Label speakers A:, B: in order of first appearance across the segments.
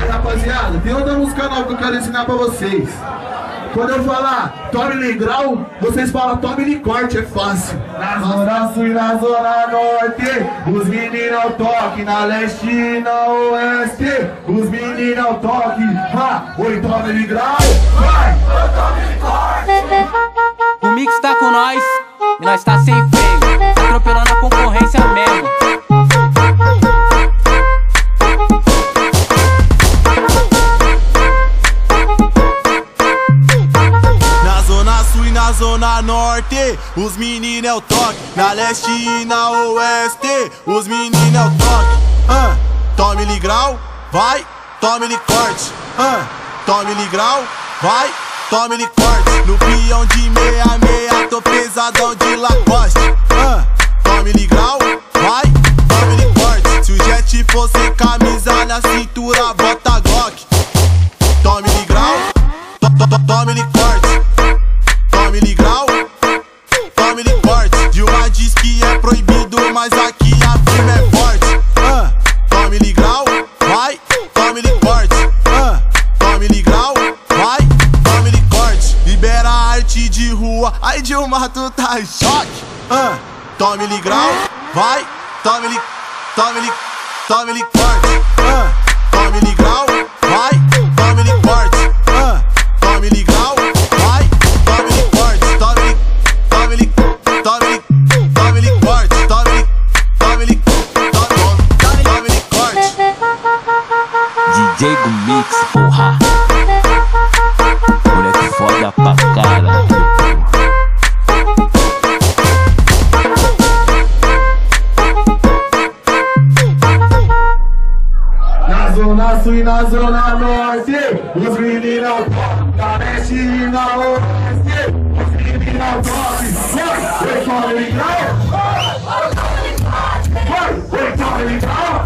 A: Aí, rapaziada, tem outra música nova que eu quero ensinar pra vocês. Quando eu falar tome-lhe grau, vocês falam tome-lhe corte, é fácil. Na zona sul e na zona norte, os meninos ao toque. Na leste e na oeste, os meninos ao toque. Oi, tome-lhe grau, vai! Tome-lhe corte.
B: O mix tá com nós e nós tá sem freio, atropelando a concorrência mesmo.
C: Na zona norte, os meninos é o toque. Na leste e na oeste, os meninos é o toque. Tome-lhe grau, vai, tome-lhe corte. Tome-lhe grau, vai, tome-lhe corte. No peão de meia, tô pesadão de Lacoste. Tome-lhe grau, vai, tome-lhe corte. Se o jet for sem camisa na cintura, bota Glock. Tome-lhe grau, tome-lhe corte. Tome-lhe grau, tome-lhe corte. Dilma diz que é proibido, mas aqui a firma é forte. Tome-lhe grau, vai, tome-lhe corte. Tome-lhe grau, vai, tome-lhe corte. Libera a arte de rua, ai Dilma, tu tá em choque. Tome-lhe grau, vai, tome-lhe corte. Tome-lhe grau, vai, tome-lhe corte. Tome-lhe grau, vai, tome-lhe corte. Tome-lhe corte. Tome-lhe corte.
B: DJ do mix, porra. Moleque foda pra caralho.
A: Na zona sul e na zona norte, os meninos ao toque. Na leste e na oeste, os meninos ao toque. Vai, tome-lhe grau. Vai, tome-lhe grau.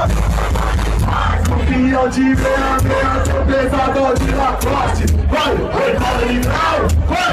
A: Campeão de meia, tô pesadão de Lacoste. Vai, tome-lhe grau.